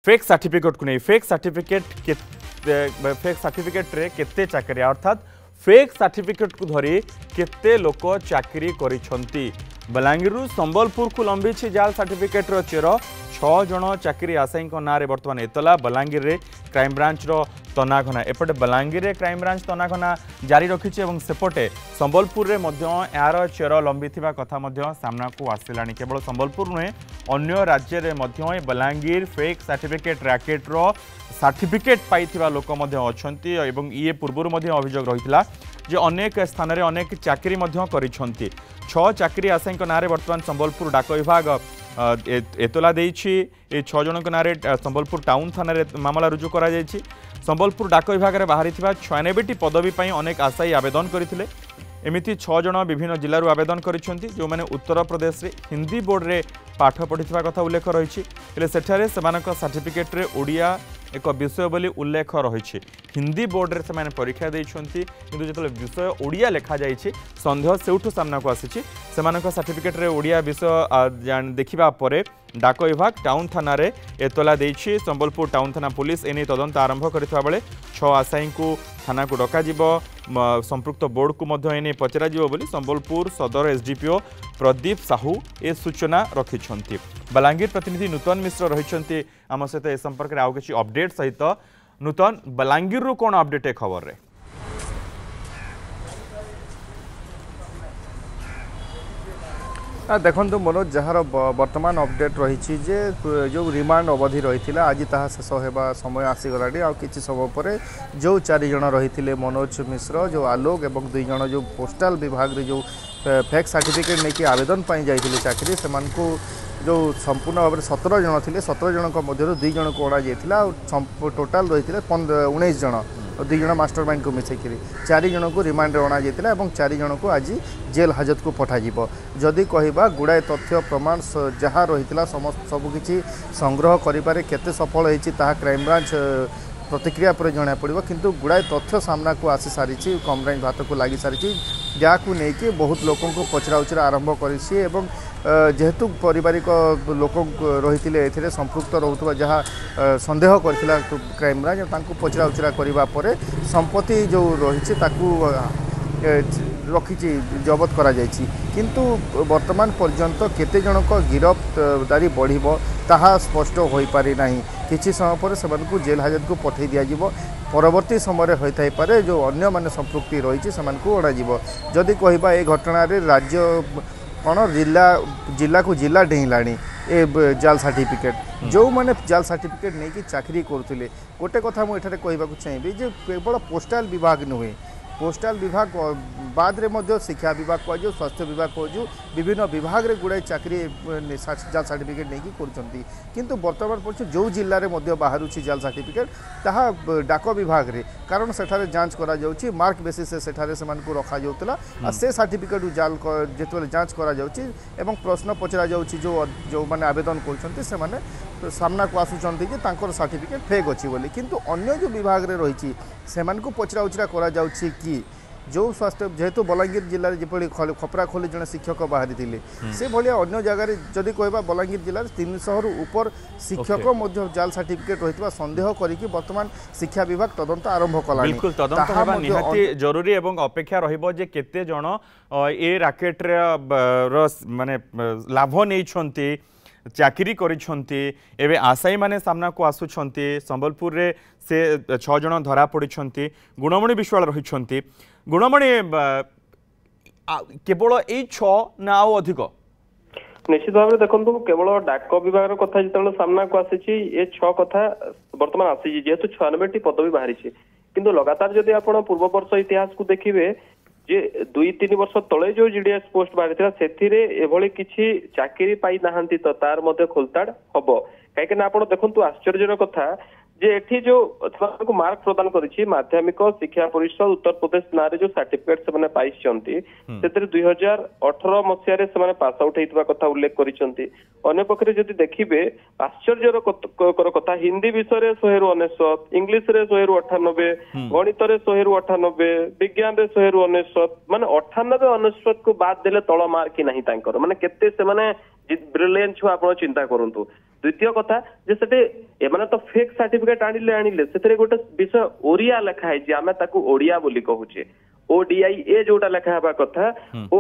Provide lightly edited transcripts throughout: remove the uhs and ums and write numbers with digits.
Fake certificate को नहीं fake certificate रे केते चाकरी अर्थात फेक सर्टिफिकेट को धरी केते लोक चाकरी करिसंती। बलांगीर संबलपुर को लंबी जाल सर्टिफिकेट रो चेर 6 जन चाकरी आशायी ना बर्तमान एतला बलांगीर रे क्राइम ब्रांच रो तनाघना एपटे बलांगीर रे क्राइम ब्रांच तनाघना जारी रखी सेपटे संबलपुर रे यार चेर लंबी कथा सामना को आसलानी। केवल संबलपुर नुहे अन्य राज्य में बलांगीर फेक सर्टिफिकेट रैकेट रो सर्टिफिकेट पाइथिबा लोक अच्छी एवं ये पूर्वर अभियोग रही जे अनेक स्थान रे अनेक चाकरी करिसेंती। 6 चाकरी आशायी ना बर्तमान संबलपुर डाक विभाग एतला देछि। 6 जन ना संबलपुर टाउन थाना मामला रुजु करा जायछि। संबलपुर डाक विभाग रे बाहरी 96टी पदवी पई अनेक आशायी आवेदन करथिले। एमिति 6 जन विभिन्न जिल्लारू आवेदन करिसेंती जो माने उत्तर प्रदेश रे हिंदी बोर्ड रे पाठ पढ़िथिबा कथा उल्लेख रही है। सेठारे सेमानक सर्टिफिकेट रे ओडिया एक विषय बोली उल्लेख रही हिंदी बोर्ड रे से परीक्षा देइछंती किंतु जेतले विषय ओडिया लिखा जाइछि संदेह सेउठु सामना को आसीछि। सेमानक सर्टिफिकेट रे ओडिया विषय देखिबा परे डाक विभाग टाउन थाना रे एतला देइछि। संबलपुर टाउन थाना पुलिस एने तदंत आरंभ करिथबा बेले 6 आशायी को थाना को डका जिवो संपृक्त बोर्ड को मध्य एने पचरा जिवो बोली संबलपुर सदर एसडीपीओ प्रदीप साहू ए सूचना रखिछंती। बलांगीर प्रतिनिधि नूतन मिश्र रहिछंती आम सहित ए संपर्क में आउ किछि अपडेट सहित। नूतन बलांगीर रु कोन अपडेट ए खबर रे? देखो मनोज जार बर्तमान अपडेट रही जो रिमांड अवधि रही आज ताहा शेष होगा समय आसीगला आ किसी समय पर जो 4 जन रही मनोज मिश्र जो आलोक एवं 2 जन जो पोस्टाल विभाग रे जो फेक सर्टिफिकेट नहीं आवेदन जाइए चाकरी से जो संपूर्ण भाव में 17 जन थे 17 जन मध्य 2 जन को अणा जाता टोटाल रही 19 जन 2 जन मास्टर माइंड को मिसेकरी 4 जन को रिमांड अणा जाता और 4 जन को आज जेल हाजत को पठाଯିब। जदि कहबा गुड़ाए तथ्य प्रमाण जहाँ रही समस्त सबकि संग्रह करें केते सफल होती क्राइम ब्रांच प्रतिक्रिया पर जना पड़ो किंतु गुड़ाए तथ्य सामना को आसी सारी कम ब्रांच भात को लगी सारी जहाँ को लेकिन बहुत लोकों को पचरा उचरा आरंभ कर जेहेतु पारिवारिक लोक रही ए संपृक्त रोकवा जहाँ संदेह करथिला क्राइम ब्रांच पचरा उचरा करने संपत्ति जो रही रखी जबत करा जायछि किंतु वर्तमान पर्यंत केते जनक गिरफ्तारी बढ़िबो ताहा स्पष्ट होई पारि नाही। किछि समय पर सेमानकु जेल हाजत को पठै दिया जिवो परवर्ती समय होइथाइ पारे जो अन्य माने संपृक्ति रही सेमानकु अणा जिवो। जदि कहबा ए घटना रे राज्य कौन जिला को जिला डेलाणी ए जाल सर्टिफिकेट जो मैंने जाल सर्टिफिकेट नहीं कि चाकरी करुले। गोटे कथा मुझे कहवाक चाहिए जे केवल पोस्टाल विभाग नुहे पोस्टाल विभाग बाद रे मध्य शिक्षा विभाग कहु स्वास्थ्य विभाग कहु विभिन्न विभाग रे गुड़ाए चाकरी जाल सर्टिफिकेट नहीं करुँच किंतु वर्तमान पर्यंत जो जिले में बाहर जाल सर्टिफिकेट ताहा डाक विभाग रे कारण सेठारे जांच करा जाउची मार्क बेसिस से सेठारे सेमान को रखा जाउतला आ से सर्टिफिकेट जाल जेतले जांच करा जाउची एवं प्रश्न पचरा जाउची जो माने आवेदन करछंती से माने सामना को आसुचंती जे तांकर सर्टिफिकेट फेक अछि बोली किंतु अन्य जो विभाग रे रहिची सेमान को पचरा उचरा करा जाउची कि जो स्वास्थ्य जेहेतु बलांगीर जिले में जपरी खपरा खोली जड़े शिक्षक बाहरी थे से भाया अन्य जगह जदि कहबा बलांगीर जिले में 300 रु ऊपर शिक्षक जाल सर्टिफिकेट रही संदेह करके बर्तमान शिक्षा विभाग तदंत आरंभ कला। बिल्कुल तदंत होबा निहाती जरूरी एवं अपेक्षा रहिबो जे केते जण ए रैकेट माने लाभ नहीं चाकरी करिछंती एबे आशायी माने सामना को आसुछंती। संबलपुर रे से 6 जण धरा पड़िछंती गुणमणि विश्वाल रहिछंती। गुणमणि केवल ए 6 ना अधिक निश्चित भाव में देखो केवल डाक विभाग कथा जो सामना को आसी ये 6 कथा बर्तमान आसी जेहेतु 96टी पदवी बाहरी किंतु लगातार जदि आप पूर्व वर्ष इतिहास को देखिए जे 2-3 वर्ष तले जो जीडीएस पोस्ट बाहरी से किसी चाकरी पाई नाहांती तो तार मध्य खोलताड़ हम कहीं आप देखु आश्चर्य कथा जे एठी जो को मार्क प्रदान करिछि माध्यमिक शिक्षा परिषद उत्तर प्रदेश नारे जो सर्टिफिकेट से पाइछंती सेतिर 2018 मसिया से पास आउट होइतबा कथा उल्लेख करिछंती। अन्य पक्षरे जदि देखिबे आश्चर्यर कथा हिंदी विषय रे 100 रु 99 इंग्लिश रे 100 रु 98 गणित रे 100 रु 98 विज्ञान रे 100 रु 99 माने 98 99 को बाद देले तळ मार्क ही नहीं तांकर माने केते से माने ब्रिलियंट छुआ आप चिंता करंतु द्वितीय कथा जे सेटे एमाने तो फेक सर्टिफिकेट आनिले से गोटे विषय ओरिया लिखा है आम ताकू ओडिया बोली कहूचे ODIA जोटा लेखा हवा कथा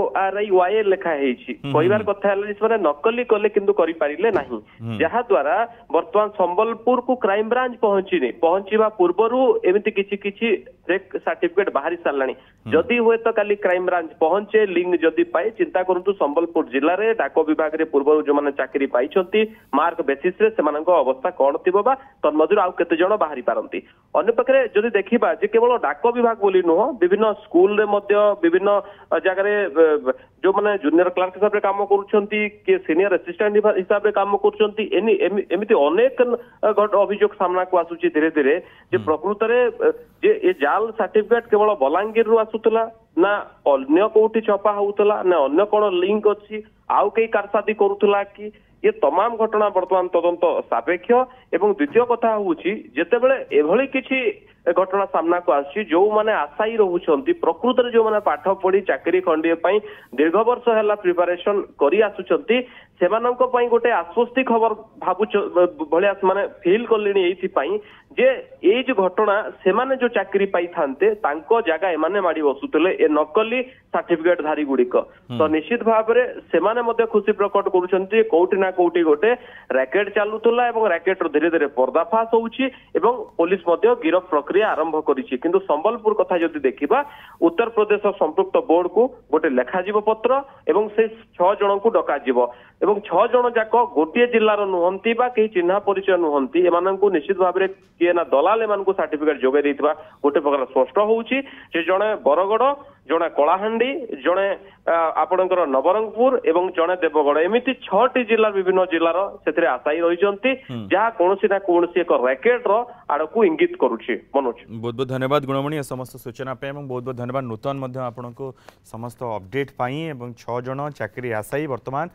ORIYA लेखा है कहबार कथा है नकली कले किंतु करि पारिले नाही जहा द्वारा वर्तमान संबलपुर को क्राइम ब्रांच पहुंचीबा पूर्वरु एमिति किछि फेक सर्टिफिकेट बाहरी सारलानी जदि हुए तो काली क्राइम ब्रांच पहुंचे लिंक जदि पाए चिंता करंतु संबलपुर जिल्ला रे डाक विभाग रे पूर्वरु जो माने चाकरी पाइछंती मार्क बेसिस रे सेमानक अवस्था कोन थिबो बा तन्मधुर आउ केते जण बाहरी पारंती अन्य पखरे जदि देखिबा जे केवल डाक विभाग बोली नुह विभिन्न स्कूल रे मध्य विभिन्न जगह रे जो माने जूनियर क्लार्क हिसाब रे काम करूछंती के सीनियर असिस्टेंट हिसाब रे काम करूछंती एमिति अनेक अभियोग सामना को आसुची धीरे धीरे जे प्रकृत रे जे ए जाल सर्टिफिकेट केवल बलांगीर रु आसुतला ना अन्य कोठी छपा होउतला ना अन्य कोन लिंक अछि आउ कई कारसादी करूतला कि ये तमाम घटना वर्तमान तदंत सापेक्ष एवं द्वितीय कथा होउची जेतेबेले एभली किछि घटना सामना को आसी जो माने आशाई रहउछंती प्रकृत रे जो माने पाठ पढ़ी चाकरी खंडिए पई दीर्घ वर्ष हैला प्रिपरेशन करी आसुचंती सेमानंक पई गोटे आश्वस्ति खबर भाबु भलिया माने फील करलेनी एथि पई जे ए जो घटना सेमाने जो चाकरी पाई थांते तांको जगह एमाने माडी बसुतले ए नकली सर्टिफिकेट धारी गुड़िक तो निश्चित भाव में सेमाने मध्य खुशी प्रकट करूछंती कोउटी ना कोउटी गोटे रैकेट चालुतला एवं रैकेट रो धीरे धीरे पर्दाफाश होउची एवं पुलिस मध्य गिरफ प्रक्रिया आरंभ करिछि किंतु संबलपुर कथा जदि देखिबा उत्तर प्रदेश संपृक्त बोर्ड को गोटे लेखा जीव पत्र एवं से 6 जन को डका जीव एवं 6 जन जाक गोटे जिल्लार नुहंती बा कहीं चिन्हा परिचय नुहंती एमानंकु निश्चित भाव में किए ना दलाल एमानंकु सर्टिफिकेट जोगे देइतबा गोटे प्रकार स्पष्ट होउची जे जणे बरगड़ जणे कलाहांडी जणे आपणकर नवरंगपुर एवं जणे देवगढ़ एमिति 6टी जिल्ला विभिन्न जिल्लार सेथिरे आशाई रहिचंती जहा कोनोसी ना कोनोसी एक रैकेट रो आडकु इंगित करूची मनोज बहुत बहुत धन्यवाद गुणमणि समस्त सूचना पे एवं बहुत बहुत धन्यवाद नूतन मध्य आपनको समस्त अपडेट पाई एवं 6 जन चाकरी आशाई वर्तमान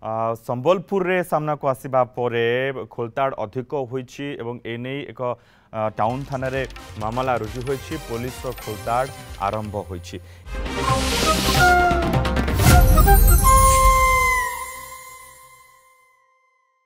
संबलपुर रे सामना को आसीबा परे खोलताड़ अधिक होईछि एवं एने एक टाउन थाना रे मामला रुजु होईछि पुलिस रो खोलताड़ आरंभ होईछि।